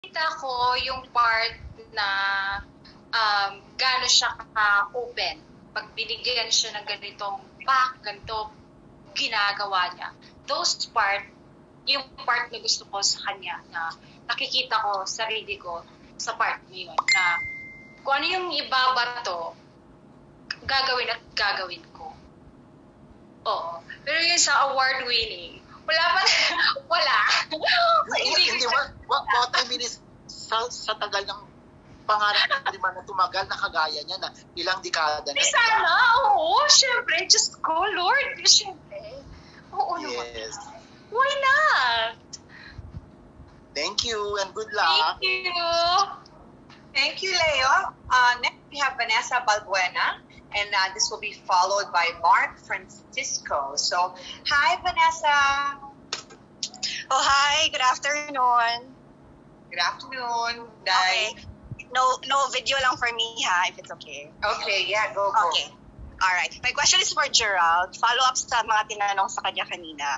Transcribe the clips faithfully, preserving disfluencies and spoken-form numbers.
Kita ko yung part na um, gano'n siya ka-open. Pag binigyan siya ng ganitong pack, ganito, ginagawa niya. Those part, yung part na gusto ko sa kanya, na nakikita ko, sarili ko, sa part na yun, na kung ano yung ibabato, gagawin at gagawin ko. Oo. Pero yun sa award-winning, wala pa wala. Hindi, hindi, what, what, what I mean is, sa, sa tagal ng pangarap ng lima na tumagal na kagaya niya na ilang dekada na. Sana, oo, syempre, just go, Lord, syempre. Oo yes. naman. Why not? Thank you and good luck. Thank you. Thank you, Leo. Uh, next, we have Vanessa Balbuena. And uh, this will be followed by Mark Francisco. So, hi, Vanessa. Oh, hi. Good afternoon. Good afternoon. Okay. No, no video lang for me, ha, if it's okay. Okay, yeah, go, go. Okay. All right. My question is for Gerald. Follow up sa mga tinanong sa kanya kanina.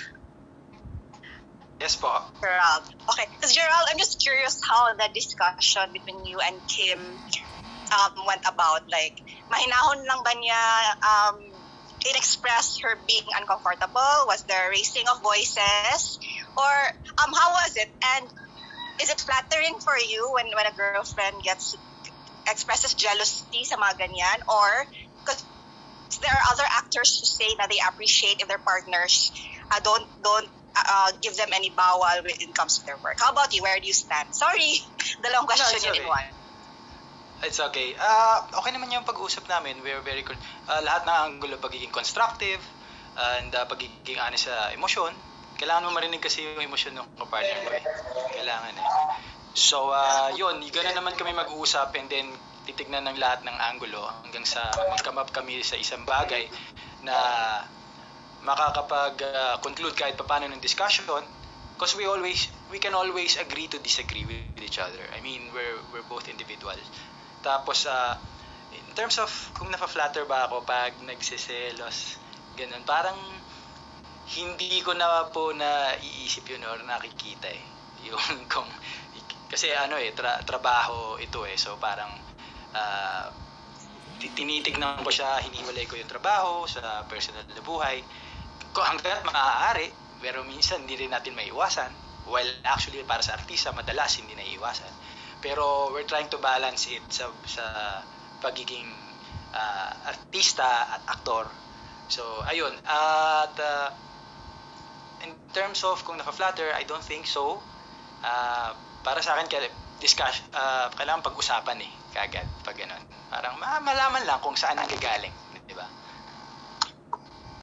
Yes po. Gerald. Okay. Because Gerald, I'm just curious how the discussion between you and Kim um, went about. Like, mahinahon lang ba niya um, in-express her being uncomfortable? Was there raising of voices? Or um, how was it? And is it flattering for you when, when a girlfriend gets expresses jealousy sa mga ganyan? Or, because there are other actors who say that they appreciate if their partners uh, don't don't uh, give them any bawal when it comes to their work. How about you? Where do you stand? Sorry, dalawang question No, yun in one. It's okay. Uh, okay naman yung pag-usap namin. We're very good. Uh, lahat ng angulo pagiging constructive and uh, pagiging honest sa emosyon. Kailangan mo marinig kasi yung emosyon ng partner mo eh. Kailangan eh. So, uh, yun. Gano'n naman kami mag-uusap and then titignan ng lahat ng angulo hanggang sa mag-come up kami sa isang bagay na makakapag-conclude uh, kahit paano ng discussion because we always, we can always agree to disagree with each other. I mean, we're, we're both individuals. Tapos, uh, in terms of kung nafa-flatter ba ako pag nagsiselos, ganun, parang hindi ko na po na iisip yun or nakikita eh. Yung kung, kasi ano eh, tra- trabaho ito eh. So parang, uh, tinitignan ko siya, hiniwalay ko yung trabaho sa personal na buhay. Kung hanggat maaari, pero minsan hindi rin natin maiwasan. While actually para sa artista, madalas hindi naiiwasan. Pero we're trying to balance it sa sa pagiging uh, artista at aktor. So, ayun. At uh, in terms of kung naka-flatter, I don't think so. Uh, para sa akin, discuss, uh, kailangan pag-usapan eh, kagad, pag ganun. Parang malaman lang kung saan ang gagaling.